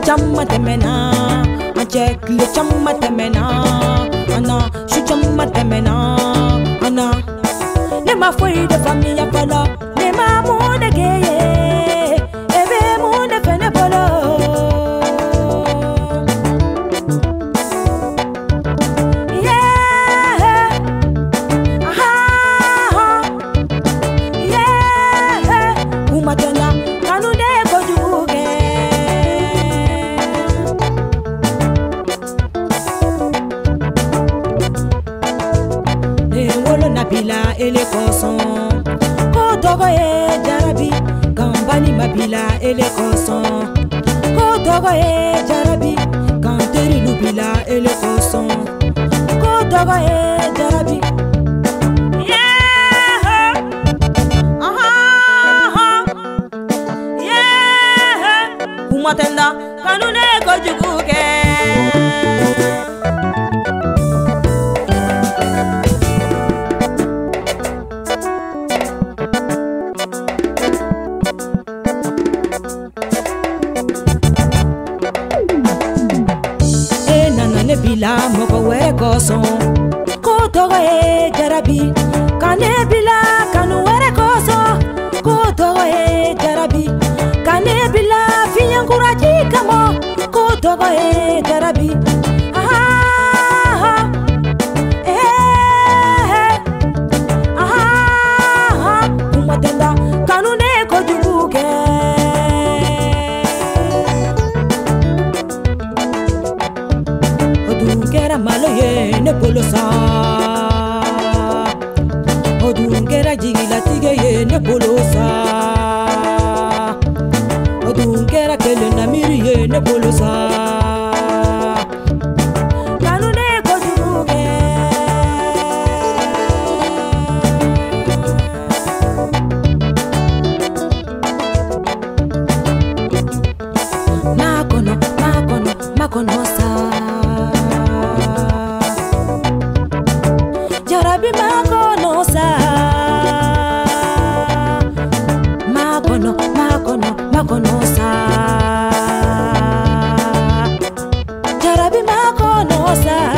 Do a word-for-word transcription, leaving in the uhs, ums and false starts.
chama temena, anche le chama temena, ana, shu chama temena, ana. Ne ma foi de famille pala, ne ma monde gay, ebe monde fene polo. Mabila ele koson ko togo e jarabi kambani mabila ele koson ko togo e jarabi kanteri lubila ele koson ko togo e jarabi yeah aha yeah kumatenda kanune ko juguke bila moko were koson ko togo e jarabi kane bila kanu were koson ko togo e jarabi kane bila fiyankura jikamo ko togo e jarabi aha eh aha kumatenda kanu ne ko jubuke Odungera malo ye ne polosa Odungera jigila tige ye ne polosa Odungera kele na miri ye ne polosa Kanu ne kojuge Makono, makono, makono sa Jarabi makono sa Makono, makono, makono sa Jarabi makono sa